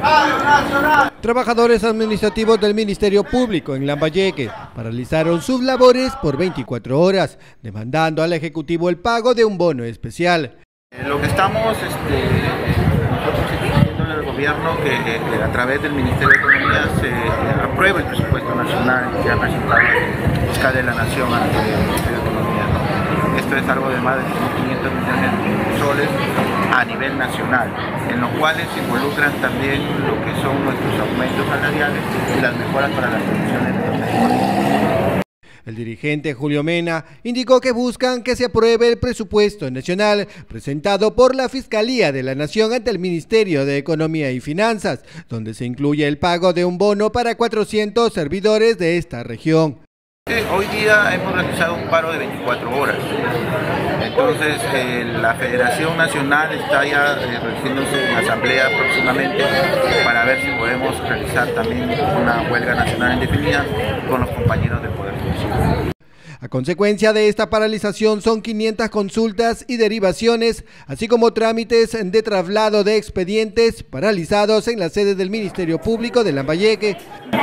Trabajadores administrativos del Ministerio Público en Lambayeque paralizaron sus labores por 24 horas, demandando al Ejecutivo el pago de un bono especial. Lo que estamos nosotros exigiendo al gobierno que a través del Ministerio de Economía se apruebe el presupuesto nacional que ha presentado el fiscal de la Nación ante el Ministerio de Economía, ¿no? Esto es algo de más de 500 millones de soles a nivel nacional, en los cuales se involucran también lo que son nuestros aumentos salariales y las mejoras para las condiciones de los médicos. El dirigente Julio Mena indicó que buscan que se apruebe el presupuesto nacional presentado por la Fiscalía de la Nación ante el Ministerio de Economía y Finanzas, donde se incluye el pago de un bono para 400 servidores de esta región. Hoy día hemos realizado un paro de 24 horas, entonces la Federación Nacional está ya reuniéndose en asamblea próximamente para ver si podemos realizar también una huelga nacional indefinida con los compañeros del Poder Judicial. A consecuencia de esta paralización son 500 consultas y derivaciones, así como trámites de traslado de expedientes paralizados en la sede del Ministerio Público de Lambayeque.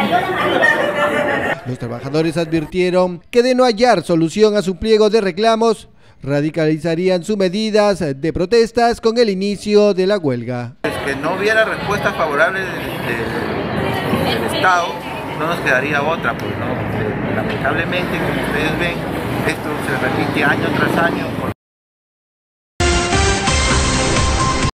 Los trabajadores advirtieron que de no hallar solución a su pliego de reclamos, radicalizarían sus medidas de protestas con el inicio de la huelga. Es que no hubiera respuesta favorable del Estado, no nos quedaría otra, pues no. Lamentablemente, como ustedes ven, esto se repite año tras año.